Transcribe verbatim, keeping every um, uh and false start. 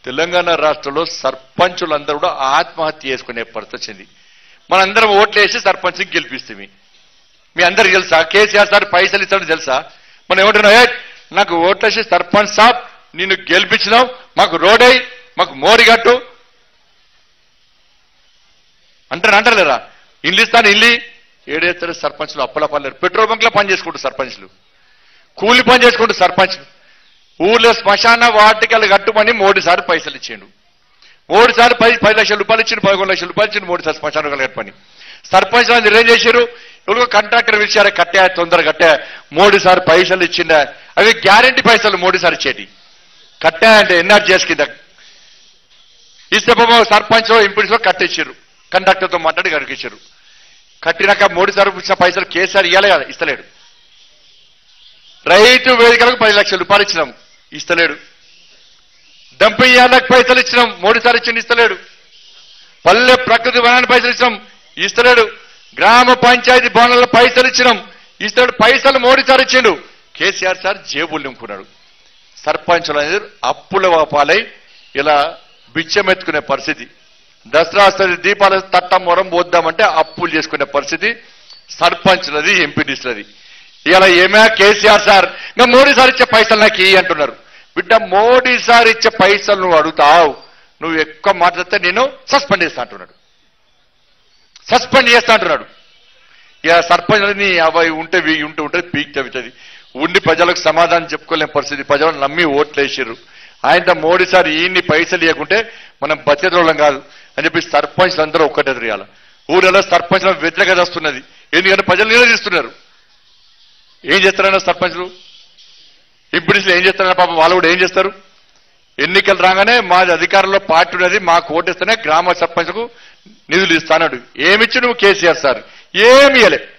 తెలంగాణ రాష్ట్రంలో సర్పంచులందరూ కూడా ఆత్మహత్య చేసుకునే పరిస్థితి వచ్చింది. మనందరం ఓట్లు వేసి సర్పంచ్కి గెలిపిస్తుంది. మీ అందరికి తెలుసా కేసీఆర్ సార్ పైసలు ఇస్తాడు తెలుసా? మనం ఏమంటున్నా, నాకు ఓట్లు వేసి సర్పంచ్ సాబ్ నిన్ను గెలిపించినాం, మాకు రోడై మాకు మోరి కట్టు అంటారు అంటారులేరా? ఇల్లు ఇస్తాను ఇల్లు ఏడేస్తారు సర్పంచ్లు అప్పలపల్లేరు. పెట్రోల్ బంక్ లో పని చేసుకుంటారు సర్పంచ్లు, కూలి పని చేసుకుంటారు సర్పంచ్లు. ఊర్లో శ్మశాన వాటికలు కట్టుమని మూడు సార్లు పైసలు ఇచ్చిండు. మూడు సార్లు పది పది లక్షల రూపాయలు ఇచ్చిండు, పదకొండు లక్షల రూపాయలు ఇచ్చిండు మూడు సార్లు శ్మశాన కట్టుమని. సర్పంచ్ అందరూ ఏం చేశారు? ఎవరు కాంట్రాక్టర్ పిలిచారా, కట్టా తొందరగా కట్టా మూడు సార్లు పైసలు ఇచ్చిందా? అవి గ్యారంటీ పైసలు మూడు సార్లు ఇచ్చేటి. కట్టా అంటే ఎన్ఆర్జీఎస్ కింద ఇస్తే పాపం సర్పంచ్ ఇంపిడిలో కట్టించారు, కండక్టర్తో మాట్లాడి కట్టించారు. కట్టినాక మూడు సార్లు ఇచ్చిన పైసలు కేసీఆర్ ఇవ్వాలి కదా, ఇస్తలేడు. రైతు వేదికలకు పది లక్షల రూపాయలు ఇచ్చినాం, ఇస్తలేడు. డంపింగ్ యార్డ్లకు పైసలు ఇచ్చినాం, మూడు సార్లు ఇచ్చింది, ఇస్తలేడు. పల్లె ప్రకృతి వనాన్ని పైసలు ఇచ్చినాం, ఇస్తలేడు. గ్రామ పంచాయతీ భవనాల్లో పైసలు ఇచ్చినాం, ఇస్తలేడు. పైసలు మూడు సార్లు ఇచ్చిండు. కేసీఆర్ సార్ జేబులు నింపుకున్నాడు. సర్పంచులు అనేది అప్పుల వాపాలై ఇలా బిచ్చమెత్తుకునే పరిస్థితి. దసరా వస్తుంది, దీపాల తట్ట మొరం పోద్దామంటే అప్పులు చేసుకునే పరిస్థితి సర్పంచులది, ఎంపీటీసులది. ఇలా ఏమే కేసీఆర్ సార్ ఇంకా మోడీ సార్ ఇచ్చే పైసలు నాకు ఇయ్యి అంటున్నారు. బిడ్డ మోడీ సార్ ఇచ్చే పైసలు నువ్వు అడుగుతావు, నువ్వు ఎక్కువ మాట్లాడితే నేను సస్పెండ్ చేస్తా అంటున్నాడు. సస్పెండ్ చేస్తా అంటున్నాడు. ఇక సర్పంచ్ని అవి ఉంటే ఉంటే ఉంటుంది పీక్ తవ్వుతుంది. ఉండి ప్రజలకు సమాధానం చెప్పుకోలేని పరిస్థితి. ప్రజలను నమ్మి ఓట్లు వేసారు. ఆయనతో మోడీ సార్ ఈయన్ని పైసలు ఇవ్వకుంటే మనం బతిరోళ్ళం కాదు అని చెప్పి సర్పంచ్లు అందరూ ఒక్కటే ఎదురుయాలి. ఊళ్ళలో సర్పంచ్ల వ్యతిరేకత వస్తున్నది. ఎందుకంటే ప్రజలు నిలదీస్తున్నారు. ఏం చేస్తారన్న సర్పంచ్లు, ఇప్పుడు ఏం చేస్తారన్న పాపం వాళ్ళు కూడా ఏం చేస్తారు? ఎన్నికలు రాగానే మాది అధికారంలో పార్టీ ఉన్నది, మాకు ఓటేస్తేనే గ్రామ సర్పంచ్కు నిధులు ఇస్తానడు. ఏమిచ్చి నువ్వు కేసీఆర్ సార్ ఏమి ఇవ్వలే.